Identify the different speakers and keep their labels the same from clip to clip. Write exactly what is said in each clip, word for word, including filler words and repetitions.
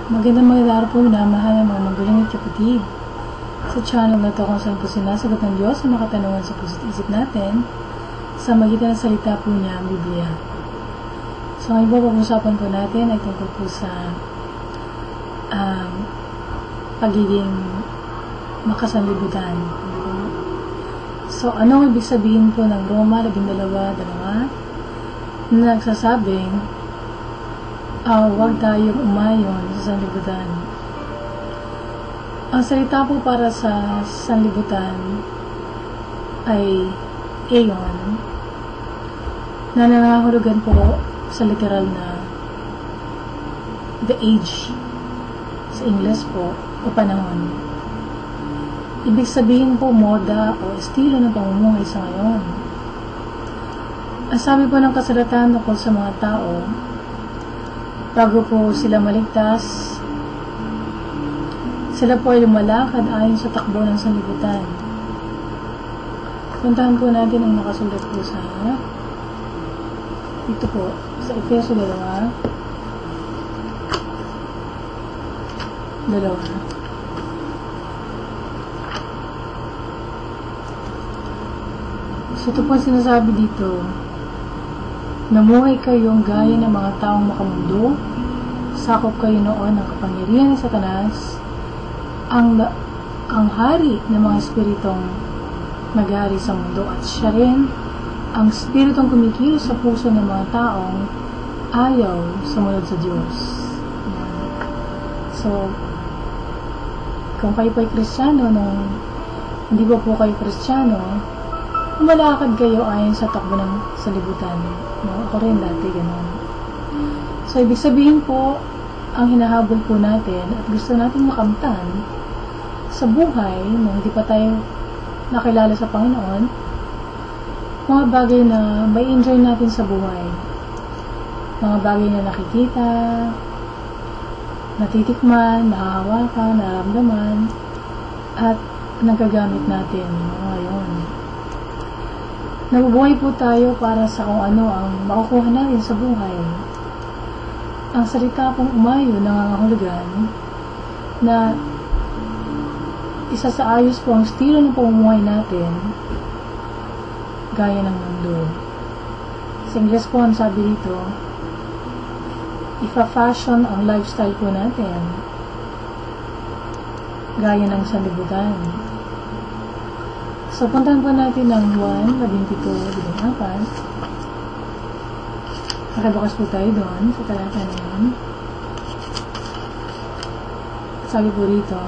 Speaker 1: Magandang magandang araw po, minamahal ng mga magaling at kapatid. Sa channel na to kung saan po sinasagot ng Diyos ang mga katanungan sa puso't isip natin sa magitan ng salita po niya, ang Biblia. So ngayon po, pag-usapan po natin ay tungkol po sa um, pagiging makasanlibutan. So anong ibig sabihin po ng Roma labing dalawa dalawa na nagsasabing uh, huwag tayong umayon sa sanlibutan? Ang salita po para sa sanlibutan ay aeon, na nangangahulugan po sa literal na the age, sa Ingles po, o panahon. Ibig sabihin po moda o estilo ng pamumuhay sa ngayon. Ang sabi po ng kasulatan tungkol sa mga tao, bago po sila maligtas, sila po ay lumalakad ayon sa takbo ng sanlibutan. Puntahan po natin ang nakasulat po sa ito po, sa Efeso dalawa dalawa so ito po sinasabi dito, namuhay kayong gaya ng mga taong makamundo, sakop kayo noon ng kapangyarihan ng Satanas, ang, ang hari ng mga espiritong naghari sa mundo, at siya rin ang espiritong kumikilos sa puso ng mga taong ayaw sumunod sa Diyos. So, kung kayo po ay Kristiyano, nung hindi ba po kayo Kristiyano, malakad kayo ayon sa takbo ng sanlibutan. No? Ako rin dati, ganun. So, ibig sabihin po, ang hinahabol po natin at gusto natin makamtan sa buhay, nung hindi pa tayo nakilala sa Panginoon, mga bagay na may enjoy natin sa buhay. Mga bagay na nakikita, natitikman, nahahawakan, nararamdaman, at nagagamit natin ngayon. Nabubuhay po tayo para sa kung ano ang makukuha natin sa buhay. Ang salita pong umayo nangangahulugan na isa sa ayos po ang estilo ng pamumuhay natin gaya ng mundo. Sa Ingles po ang sabi dito, ifa-fashion ang lifestyle po natin gaya ng sanlibutan. So, puntahan po natin ang Juan labing pito labing apat. Nakabukas po tayo doon sa talata na yun. Sabi po rito,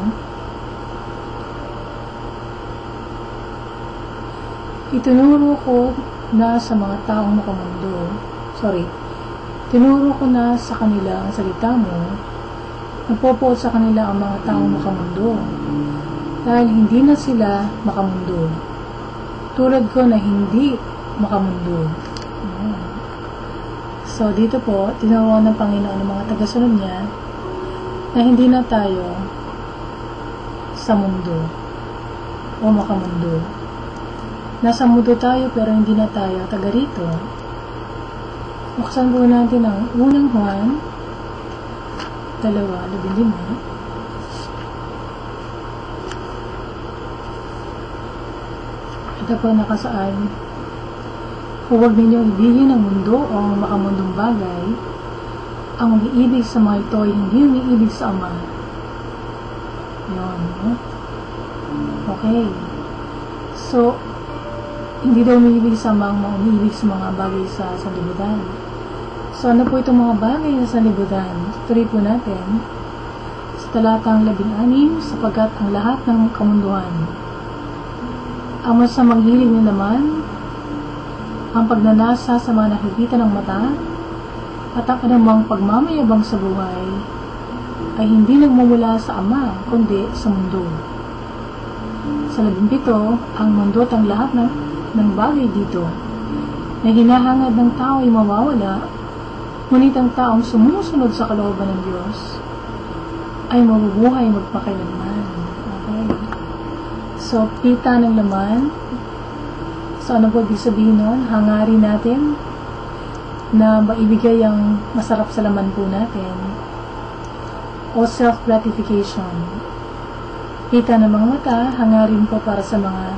Speaker 1: itinuro ko na sa mga taong makamundo, sorry, tinuro ko na sa kanila ang salita mo, nagpopoot sa kanila ang mga taong makamundo, dahil hindi na sila makamundo, tulad ko na hindi makamundo. So, dito po, tinuruan ng Panginoon ng mga tagasunod niya na hindi na tayo sa mundo o makamundo. Nasa mundo tayo pero hindi na tayo taga rito. Buksan po natin ang unang Juan dalawa labing lima. Ito po nakasaan, huwag ninyong ibigin ang mundo o ang makamundong bagay. Ang umiibig sa mga ito ay hindi umiibig sa Ama. Yun. Okay. So, hindi daw umiibig sa mga umiibig sa mga bagay sa sanlibutan. So, ano po itong mga bagay na sanlibutan? Tuloy po natin sa talatang labing anim, sapagkat ang lahat ng kamunduhan, ang masamang hilig niya naman, ang pagnanasa sa mga nakikita ng mata, at ang anumang pagmamayabang sa buhay, ay hindi nagmumula sa Ama, kundi sa mundo. Sa labing pito, ang mundo at ang lahat ng, ng bagay dito, na hinahangad ng tao ay mawawala, ngunit ang taong sumusunod sa kalooban ng Diyos, ay mabubuhay magpakailanman. Okay. So, kita ng laman. So, ano po ibig sabihin nun? Hangarin natin na maibigay ang masarap sa laman po natin. o self-gratification. Kita ng mga mata, hangarin po para sa mga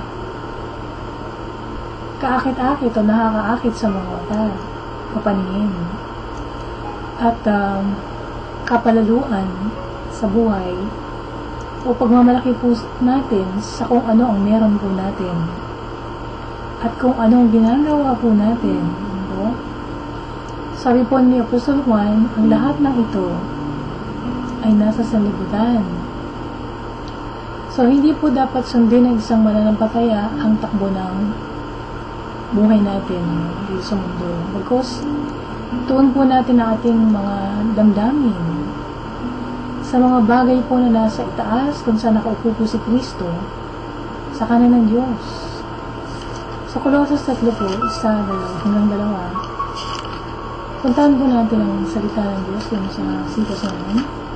Speaker 1: kaakit-akit o nakakaakit sa mga mata, kapaningin. At um, kapalaluan sa buhay o pagmamalaki po natin sa kung ano ang meron po natin at kung ano ang ginagawa po natin. No? Sabi po ni Apostle Juan, ang lahat ng ito ay nasa sanlibutan. So, hindi po dapat sundin ng isang mananampalataya ang takbo ng buhay natin dito sa mundo. Because, tuon po natin ang ating mga damdamin sa mga bagay po na nasa itaas kung saan nakaupo po si Kristo sa kanan ng Diyos. Sa Colossus tatlo po, isa, dalawa, hanggang dalawa, puntahan po natin ang salita ng Diyos yung sa sitas namin.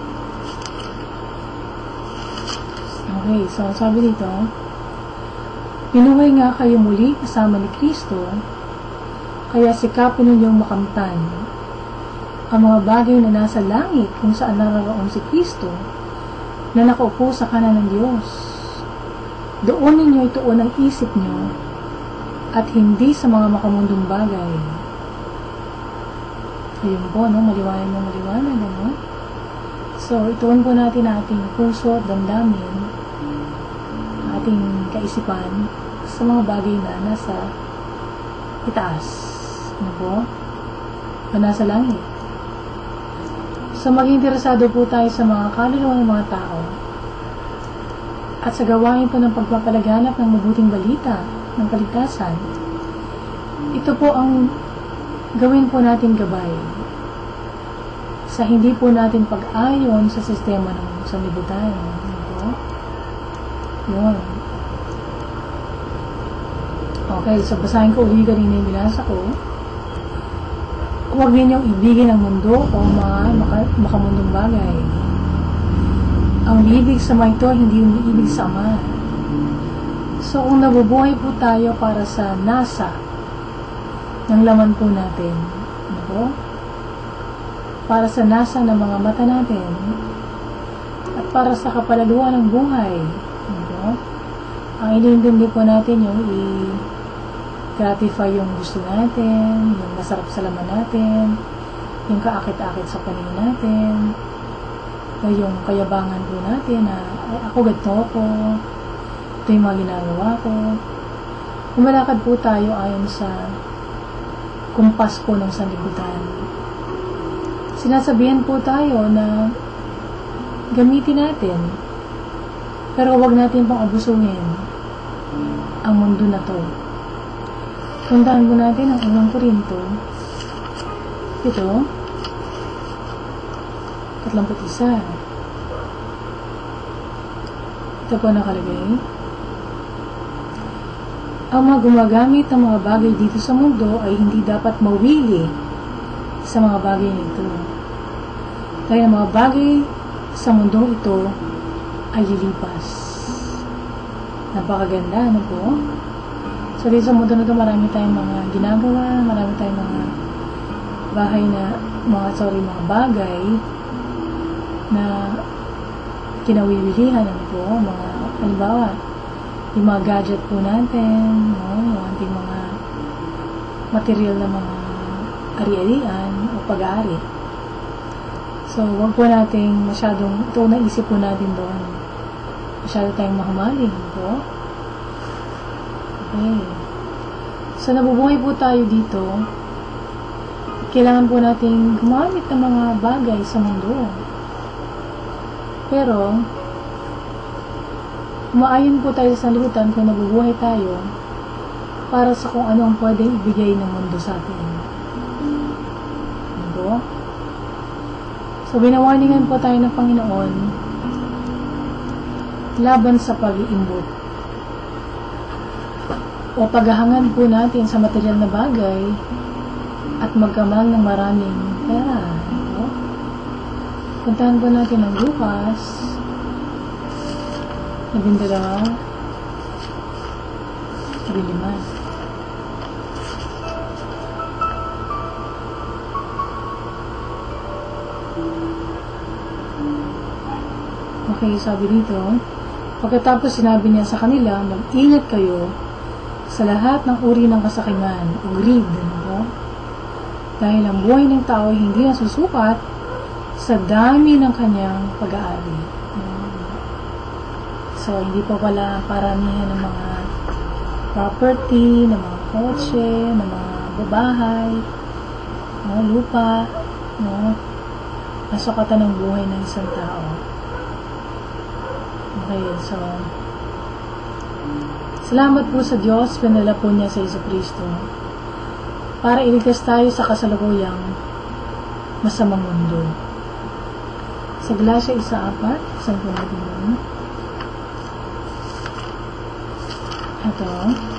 Speaker 1: Okay, so sabi dito, pinuhay nga kayo muli kasama ni Kristo, kaya sikapin ninyong makamtan ang mga bagay na nasa langit kung saan naroroon si Kristo na nakaupo sa kanan ng Diyos. Doon ninyo ituon ang isip nyo at hindi sa mga makamundong bagay. Ayun po, no? Maliwanag na maliwanag, ano? So, ituon po natin ating puso at damdamin, ating kaisipan sa mga bagay na nasa itaas. Ano po? O nasa langit. So, maging interesado po tayo sa mga kaluluwa ng mga tao at sa gawain po ng pagpapalaganap ng mabuting balita ng kaligtasan. Ito po ang gawin po natin gabay sa hindi po natin pag-ayon sa sistema ng sanlibutan. Ano? Yun. Okay, so basahin ko uli kanina yung binasa ko. Huwag ninyong ibigin ang mundo o mga maka, makamundong bagay. Ang ibig sa mga ito, hindi yung ibig sa Ama. So, kung nabubuhay po tayo para sa nasa ng laman po natin, ano po? Para sa nasa ng mga mata natin, at para sa kapalaluan ng buhay, ano po? Ang inintindi po natin yung i- gratify yung gusto natin, yung masarap sa laman natin, yung kaakit-akit sa paningin natin, o yung kayabangan po natin na, ay, ako ganito ako, ito yung mga ginagawa ko. Kumalakad po tayo ayon sa kumpas po ng sanlibutan. Sinasabihan po tayo na gamitin natin, pero huwag natin pang abusuhin ang mundo na to. Puntahan po natin ang unang Korinto. Ito. Tatlamput isa. Ito po nakalagay. Ang mga gumagamit ng mga bagay dito sa mundo ay hindi dapat mawili sa mga bagay nito. Kaya mga bagay sa mundong ito ay lilipas. Napakaganda, ano po? So, dito sa mundo na ito, marami tayong mga ginagawa, marami tayong mga bahay na, mga, sorry, mga bagay na kinawiwilihan, ano po, mga, halimbawa, yung mga gadget po natin, no, yung ating mga material na mga ari-arian o pag-aari. So, wag po nating masyadong, ito naisip po natin doon, masyado tayong mahumaling, po. Okay. So, nabubuhay po tayo dito. Kailangan po nating gumamit ng mga bagay sa mundo. Pero, umaayon po tayo sa sanlibutan kung nabubuhay tayo para sa kung ano ang pwedeng ibigay ng mundo sa atin. Ano? So, binawarningan po tayo ng Panginoon laban sa pag-iimbot o paghahangan po natin sa material na bagay at magkamang ng maraming pera. No? Puntahan po natin ang Lucas labindalawa labinlima. Okay, sabi dito, pagkatapos sinabi niya sa kanila, mag-ingat kayo sa lahat ng uri ng kasakiman o greed, ano? Dahil ang buhay ng tao ay hindi nasusukat sa dami ng kanyang pag-aari. So, hindi po pala paramihan ng mga property, ng mga kotse, ng mga babahay, no, lupa, no, nasukatan ng buhay ng isang tao. Okay, so, salamat po sa Diyos, pinala po niya sa Jesucristo para iligtas tayo sa kasalukuyang masamang mundo. Sa Galatia one four, saan po natin doon? Ito.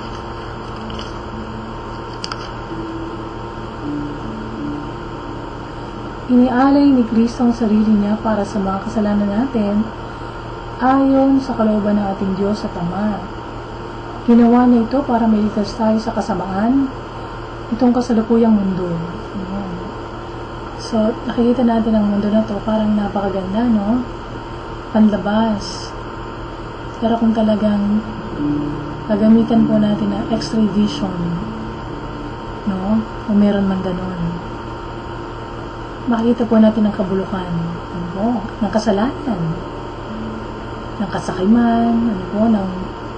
Speaker 1: Inialay ni Kristo ang sarili niya para sa mga kasalanan natin ayon sa kalooban ng ating Diyos at Ama. Ginawa niya ito para mailigtas tayo sa kasamaan itong kasalukuyang mundo. Ayan. So, nakikita natin ang mundo na to parang napakaganda, no? Panlabas. Pero kung talagang gagamitan po natin ng X-ray vision, no? Kung meron man ganun, makikita po natin ang kabulukan, ano po, ng kasalanan, ng kasakiman, ano po, ng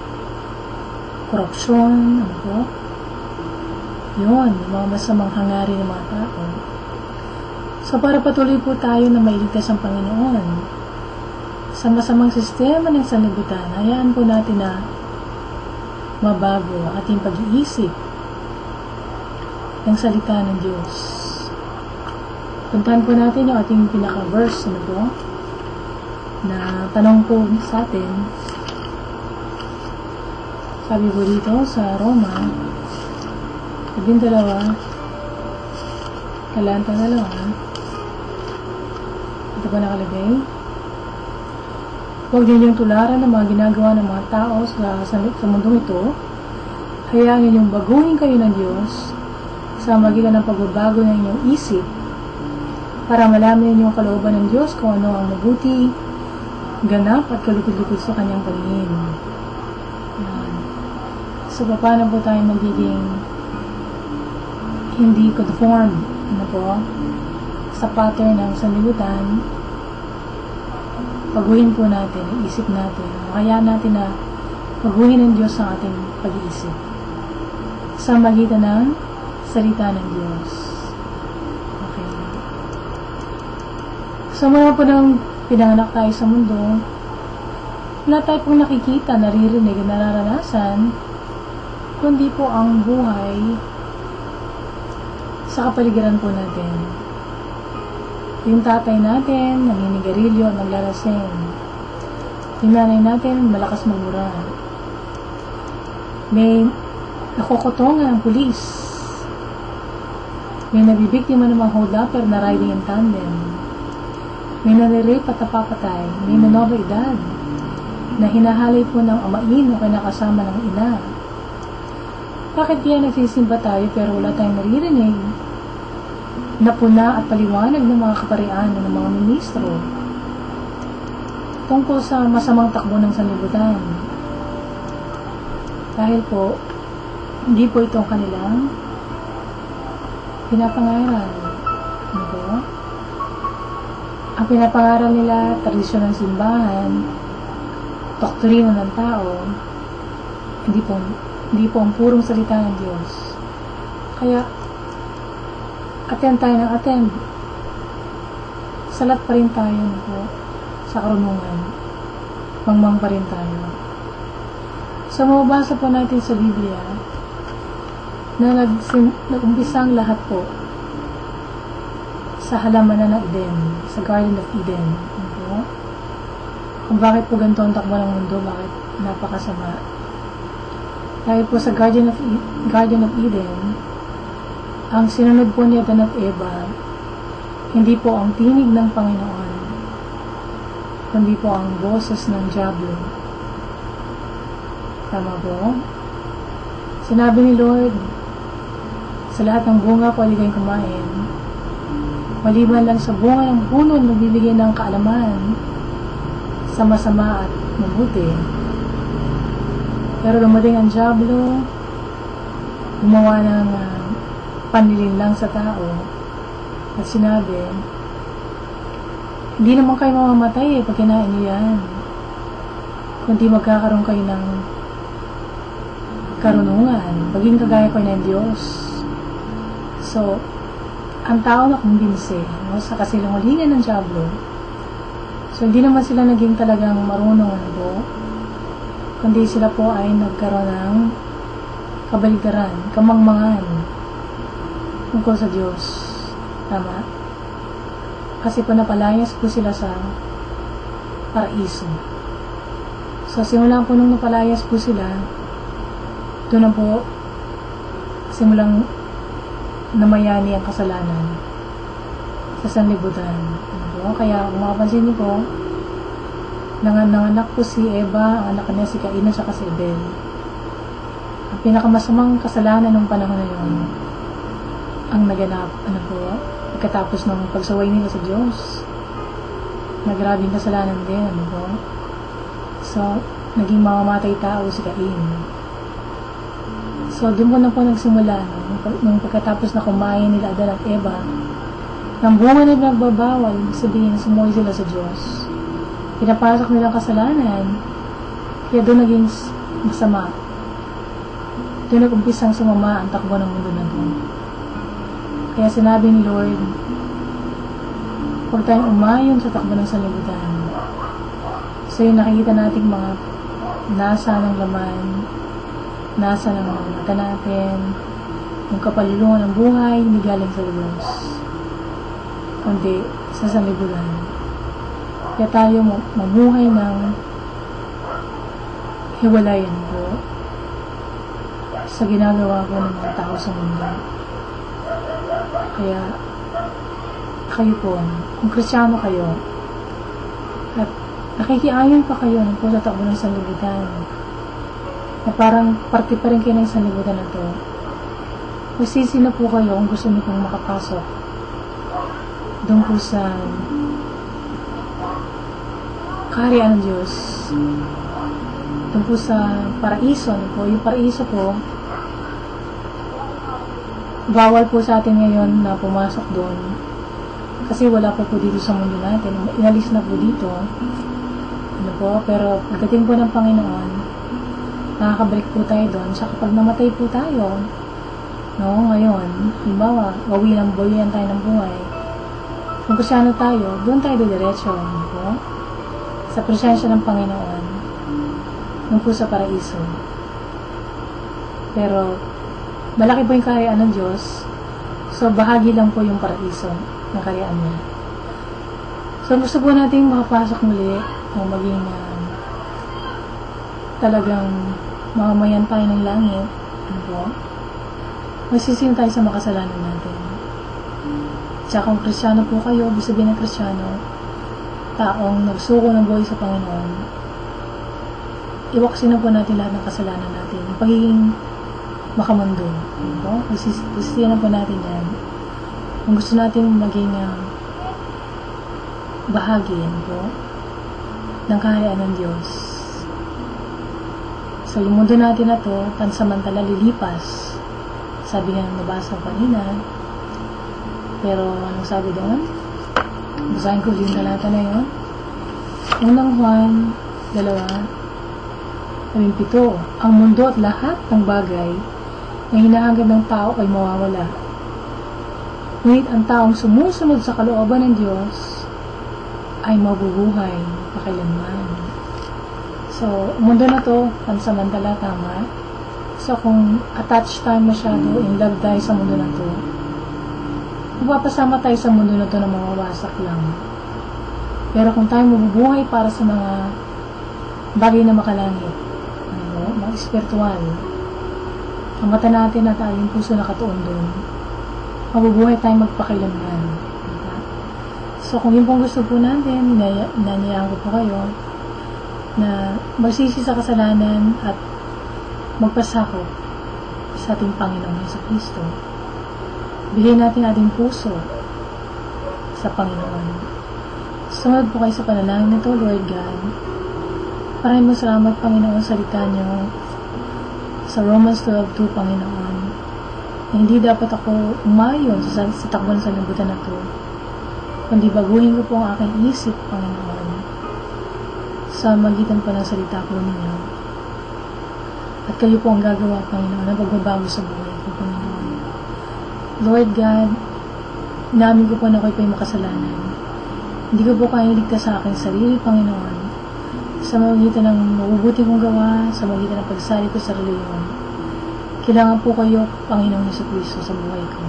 Speaker 1: korupsyon, ano po, yun, mga masamang hangarin ng mga tao. So, para patuloy po tayo na mailigtas ang Panginoon sa masamang sistema ng sanlibutan, hayaan po natin na mabago ang ating pag-iisip ng salita ng Diyos. Puntahan po natin yung ating pinaka-verse, ano po, na tanong po sa atin. Sabi po dito sa Roma, labing dalawa, talanta dalawa, ito po nakalagay, huwag ninyong tularan ng mga ginagawa ng mga tao sa, sa, sa mundong ito. Hayaan ninyong baguhin kayo ng Diyos sa magitan ng pagbabago ng inyong isip para malaman ninyong kalooban ng Diyos kung ano ang mabuti, ganap at kalukod-lukod sa kanyang paningin. Yan. So, paano po tayo magiging hindi conform, ano po, sa pattern ng sanlibutan? Baguhin po natin ang isip natin. Kaya natin na baguhin ng Diyos ang ating pag-iisip sa magitan ng salita ng Diyos. Okay. So, mula po nang pinanganak tayo sa mundo, wala tayo pong nakikita, naririnig, nararanasan, kundi po ang buhay sa kapaligiran po natin. Yung tatay natin, naninigarilyo, naglalasing. Yung nanay natin, malakas magmura. May nakukutongan ang pulis. May nabibiktima ng mga hold-upper na riding in tandem. May nanirape at napapatay. May menor edad na hinahalay po ng amain o kinakasama ng ina. Bakit kaya nagsisimba tayo pero wala tayong naririnig na puna at paliwanag ng mga kaparian ng mga ministro tungkol sa masamang takbo ng sanlibutan? Dahil po, hindi po itong kanilang pinapangaral. Ano po? Ang pinapangaral nila, tradisyon ng simbahan, doktrina ng tao, hindi po, hindi po ang purong salita ng Diyos. Kaya, attend tayo ng attend. Salat pa rin tayo po sa karunungan. Mangmang pa rin tayo. So, mababasa po natin sa Biblia na nag-umpisang lahat po sa halamanan ng Eden, sa Garden of Eden. Ano? Kung bakit po ganito ang takbo ng mundo, bakit napakasama. Dahil po sa Garden of, e- Garden of Eden, ang sinunod po ni Adan at Eva, hindi po ang tinig ng Panginoon, kundi po ang boses ng Diablo. Tama po? Sinabi ni Lord, sa lahat ng bunga pwede kayong kumain, maliban lang sa bunga ng puno na nagbibigay ng kaalaman sa sa masama at mabuti. Pero dumating ang Diablo, gumawa ng uh, panlilinlang sa tao at sinabi, hindi naman kayo mamamatay eh pag kinain niyo yan, kundi magkakaroon kayo ng karunungan, maging kagaya ko ng Diyos. So, ang tao na kumbinse, no, sa kasinungalingan ng Diablo. So, hindi naman sila naging talagang marunong ano po, kundi sila po ay nagkaroon ng kabaligtaran, kamangmangan tungkol sa Diyos. Tama? Kasi po napalayas po sila sa paraiso. So, simula po nung napalayas po sila, doon na po simulang namayani ang kasalanan sa sanlibutan. Ano po? Kaya kung makapansin niyo po, nanganak po si Eva, ang anak niya si Cain at saka si Abel. Ang pinakamasamang kasalanan ng panahon na yun ang naganap, ano po, pagkatapos ng pagsaway nila sa Diyos. Nagrabing kasalanan din, ano po. So, naging mamamatay tao si Cain. So, doon po na po nagsimula, no? Nung pagkatapos na kumain nila Adan at Eva, ng bunga na nagbabawal, ibig sabihin, sumuwi sila sa Diyos. Pinapasok nilang kasalanan, kaya doon naging masama. Doon nag-umpisang sumama ang takbo ng mundo na doon. Kaya sinabi ni Lord, huwag tayong umayon sa takbo ng sanlibutan. So yung nakikita nating mga nasa ng laman, nasa ng mga mata natin, yung kapalulungan ng buhay, hindi galing sa Diyos, kundi sa sanlibutan. Kaya tayo mamuhay ng hiwalayan po sa ginagawa ko ng mga tao sa mundo. Kaya kayo po, kung Kristiyano kayo at nakikiayon pa kayo ng po sa takbo ng sanlibutan, na parang parte pa rin kayo ng sanlibutan na to, magsisi na po kayo kung gusto niyo pong makapasok doon po sa kaharian ng Diyos, doon po sa paraiso po. Yung paraiso po, bawal po sa atin ngayon na pumasok doon kasi wala po po dito sa mundo natin, inalis na po dito, ano po. Pero pagdating po ng Panginoon, nakakabalik po tayo doon. Sa kapag namatay po tayo, no, ngayon, halimbawa, wawi ng buhayan tayo ng buhay, kung Kristiyano tayo, doon tayo didiretso, ano po, sa presensya ng Panginoon, doon po sa paraiso. Pero malaki po yung kaharian ng Diyos, so bahagi lang po yung paraiso ng kaharian niya. So gusto po natin makapasok muli o maging uh, talagang mamamayan tayo ng langit, ano po, magsisiyon tayo sa makasalanan natin. Tsaka kung Kristiyano po kayo, ibig sabihin ng Kristiyano, taong nagsuko ng buhay sa Panginoon, iwaksin na po natin lahat ng kasalanan natin, yung pagiging makamundo, ano po, magsisiyon na po natin yan. Kung gusto natin maging uh, bahagi, ano po, ng kaharian ng Diyos. So, yung mundo natin na to, pansamantala lilipas. Sabi nga nabasa ko kanina. Pero, anong sabi doon? Basahin ko yung talata na yun. Unang Juan, dalawa, labing pito. Ang mundo at lahat ng bagay na hinahangad ng tao ay mawawala. Ngunit ang taong sumusunod sa kalooban ng Diyos ay mabubuhay pakailanman. So, mundo na to, pansamantala, tama. So, kung attached tayo masyado, in love tayo sa mundo na to, magpapasama tayo sa mundo na to na mawawasak lang. Pero kung tayo mabubuhay para sa mga bagay na makalangit, ano, mga espiritual, ang mata natin at ating puso nakatuon doon, mabubuhay tayo magpakailanman. Diba? So, kung yun pong gusto po natin, inanyayahan ko po kayo, na magsisi sa kasalanan at magpasakop sa ating Panginoon sa Kristo. Bilhin natin ating puso sa Panginoon. So, Sumunod po kayo sa panalangin nito, Lord God. Maraming salamat, Panginoon, sa salita niyo sa Romans twelve two, Panginoon. Na hindi dapat ako umayon sa, sa takbo ng sanlibutan na to, kundi baguhin ko po ang aking isip, Panginoon, sa magitan po ng salita po ninyo. At kayo po ang gagawa, Panginoon, na pagbabago sa buhay ko, Panginoon. Lord God, inamin ko po na ako'y pa'y makasalanan. Hindi ko po kaya iligtas sa aking sarili, Panginoon, sa magitan ng mabubuti kong gawa, sa magitan ng pagsali ko sa reliyon. Kailangan po kayo, Panginoon Jesucristo, sa buhay ko.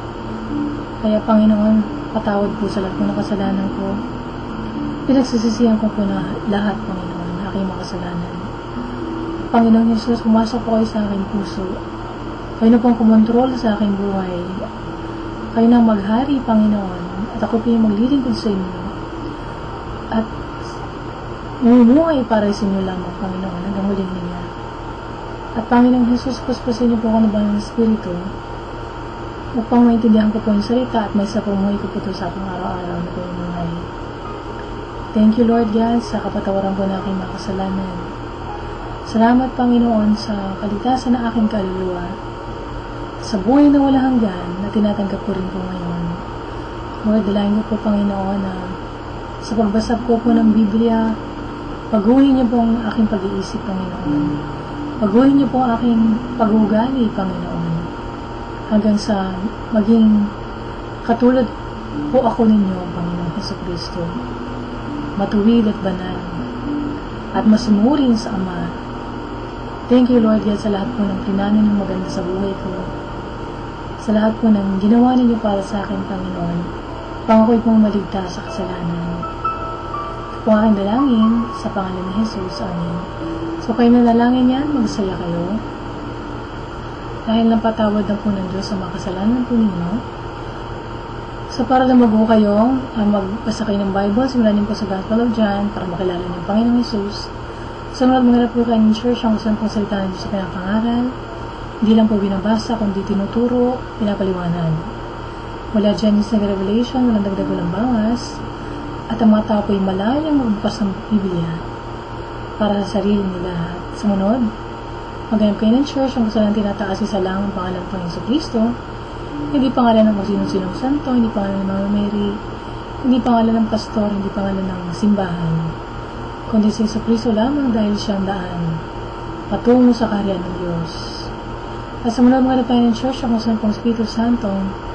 Speaker 1: Kaya, Panginoon, patawad po sa lahat ng kasalanan ko. Pinagsisisihan ko po na lahat, Panginoon, na aking makasalanan. Panginoon Jesus, pumasok po kayo sa aking puso. Kayo na pong kumontrol sa aking buhay. Kayo na maghari, Panginoon, at ako po yung maglilingkod sa inyo. At mumuhay para sa inyo lamang, Panginoon, hanggang huling niya. At Panginoon Jesus, puspusin niyo po ako ng banal na Espiritu upang maintindihan ko po yung salita at may sa pumuhay ko po ito sa aking araw-araw na pamumuhay. Thank you, Lord God, sa kapatawaran ko na aking mga kasalanan. Salamat, Panginoon, sa kaligtasan na aking kaluluwa, sa buhay na walang hanggan na tinatanggap ko rin po ngayon. Lord, dalayan ko po, Panginoon, na sa pagbasa ko po ng Biblia, paguhin niyo po ang aking pag-iisip, Panginoon. Paguhin niyo po ang aking pag-uugali, Panginoon. Hanggang sa maging katulad po ako ninyo, Panginoon Jesucristo. Matuwid at banal. At masumuring sa Ama. Thank you, Lord God, sa lahat po ng plano ng maganda sa buhay ko. Sa lahat po ng ginawa ninyo para sa akin, Panginoon. Pangakoy pong maligtas sa kasalanan. Kung aking dalangin, sa pangalan ni Jesus, Amen. So kayo nanalangin yan, magsaya kayo. Dahil lang patawad na po ng Diyos sa mga kasalanan po ninyo. So para lumago kayo, uh, magbasa kayo ng Bible, simulan niyo po sa Gospel of John para makilala niyo ang Panginoong Jesus. Sunod, maghanap po kayo ng church ang gusto pong salita ng Diyos sa pinapangaral. Hindi lang po binabasa, kundi tinuturo, pinapaliwanan. Mula Genesis na Revelation, walang dagdag, walang bawas. At ang mga tao po ay malayang magbukas ng Biblia para sa sarili nila. At sumunod, maghanap kayo ng church ang gusto lang tinataas sa lang ang pangalan ng Panginoon Jesucristo. Hindi pangalan ng kung sino-sinong santo, hindi pangalan ng Mama Mary, hindi pangalan ng pastor, hindi pangalan ng simbahan, kundi si Jesucristo lamang dahil siyang daan patungo sa kaharian ng Diyos. At sumunod, maghanap tayo ng church ang gusto ng Espiritu Santo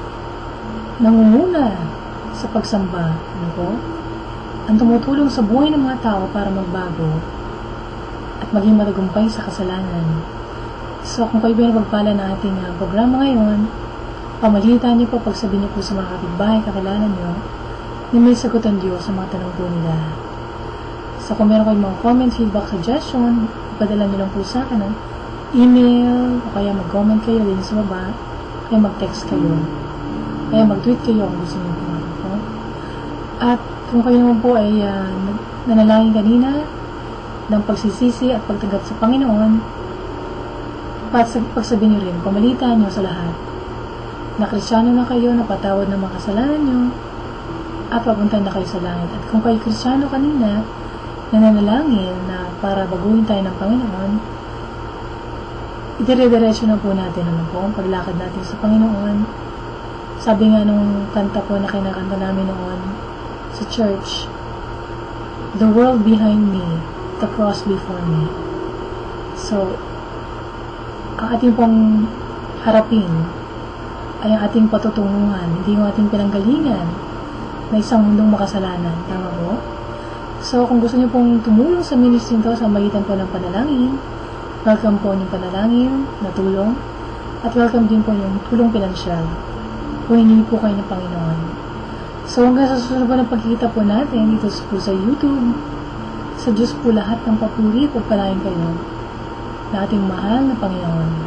Speaker 1: nangunguna sa pagsamba. Ano po? Ang tumutulong sa buhay ng mga tao para magbago at maging matagumpay sa kasalanan. So, kung kayo ba napagpala na ating uh, programa ngayon, pamalitan niyo po, pagsabihin niyo po sa mga kapitbahay, kakilala niyo, na may sagutan Diyos sa mga tanong po nila. So, kung meron kayong mga comment, feedback, suggestion, ipadala niyo lang po sa akin ng email, o kaya mag-comment kayo din sa baba, kaya mag-text kayo, kaya mag-tweet kayo kung gusto niyo po. Po. At kung kayo naman po ay uh, nanalangin kanina ng pagsisisi at pagtanggap sa Panginoon, pagsabihin niyo rin, pamalitan niyo sa lahat na Kristiyano na kayo, napatawad ng mga kasalanan niyo, at papunta na kayo sa langit. At kung kayo Kristiyano kanina, nananalangin na para baguhin tayo ng Panginoon, idire-diretso na po natin ano po, ang paglakad natin sa Panginoon. Sabi nga nung kanta po na kinakanta namin noon sa church, the world behind me, the cross before me. So, ang ating pong harapin ay ang ating patutunguhan, hindi yung ating pinanggalingan na isang mundong makasalanan. Tama po? So, kung gusto niyo pong tumulong sa ministry nito sa magitan po ng panalangin, welcome po yung panalangin na tulong, at welcome din po yung tulong pinansyal. Humingi po kayo ng Panginoon. So, hanggang sa susunod po ng pagkikita po natin dito po sa YouTube, sa Diyos po lahat ng papuri, pagpalain kayo na ating mahal na Panginoon.